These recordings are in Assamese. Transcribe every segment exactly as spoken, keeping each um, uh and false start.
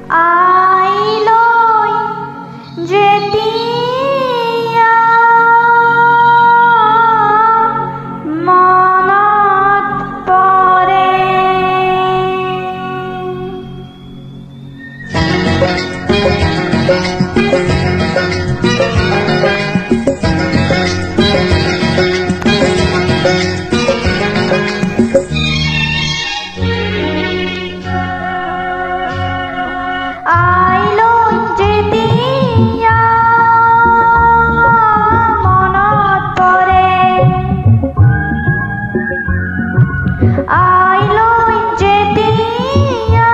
আইলৈ যেতিয়া মনত পৰে আইলৈ যেতিয়া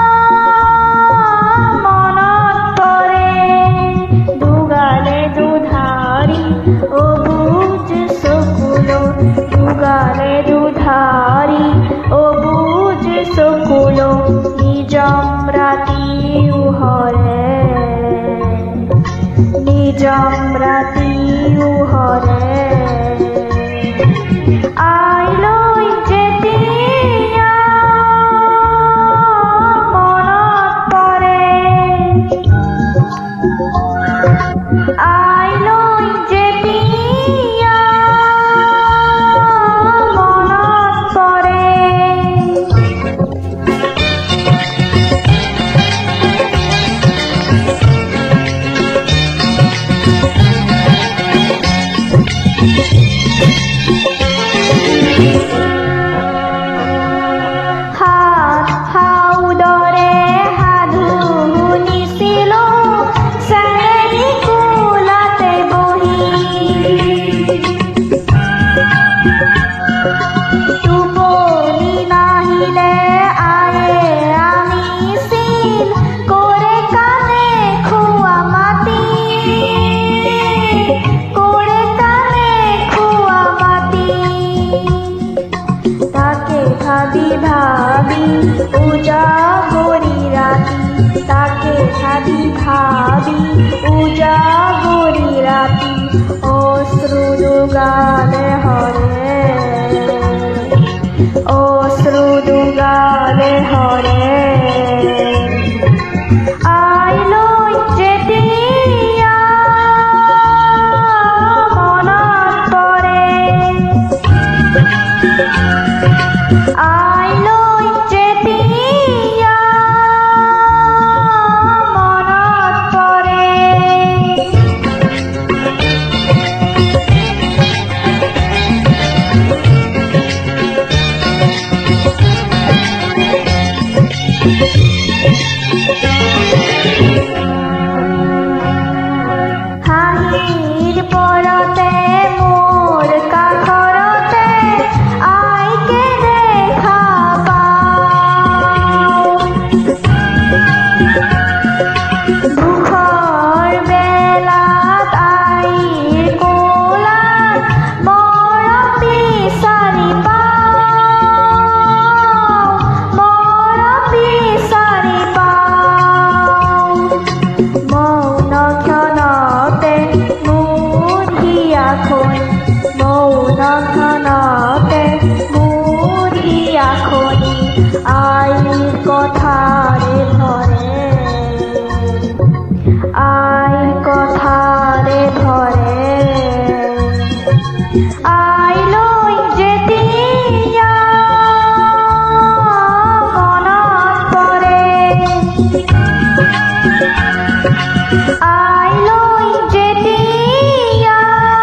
মনত পৰে দুগালে দুধাৰি অবুজ চকুলো দুগালে দুধাৰি অবুজ চকুলো নিজম ৰাতি উহৰে নিজম ৰাতি উহৰে আইলৈ যেতিয়া মনত পৰে আইলৈ যেতিয়া মনত পৰে হাত হাউদৰে সাধু শুনিছিলো চেৰেঙি কোলাতে বহি টোপনি নাহিলে আয়ে আনিছিল কৰে কানে খোৱা মাটি কৰে কানে খোৱা মাটি তাকে ভাবি ভাবি উজাগৰি ৰাতি তাকে ভাবি ভাবি উজাগৰি ৰাতি অশ্ৰু দুগালে হৰে অশ্ৰু দুগালে হৰে আইলৈ যেতিয়া মনত পৰে আইলৈ যেতিয়া মনত পৰে হাঁহিৰ পৰতে মোৰ কাষৰতে আইকে দেখা পাওঁ দুখৰ বেলাত আইৰ কোলাত মৰম বিচাৰি পাওঁ মৰম বিচাৰি পাওঁ মৌন ক্ষণতে মোৰ হিয়াখন মৌন ক্ষণতে মোৰ হিয়াখনি আইৰ কথাৰে ভৰে আইৰ কথাৰে ভৰে আইলৈ যেতিয়া মনত পৰে আইলৈ যেতিয়া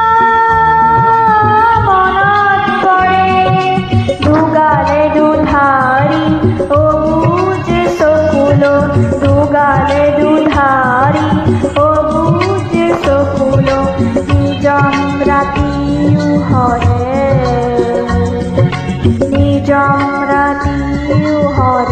মনত পৰে দুগালে দুধাৰি অবুজ চকুলো দুগালে দুধাৰি অবুজ চকুলো নিজম ৰাতি উহৰে নিজম ৰাতি উহৰে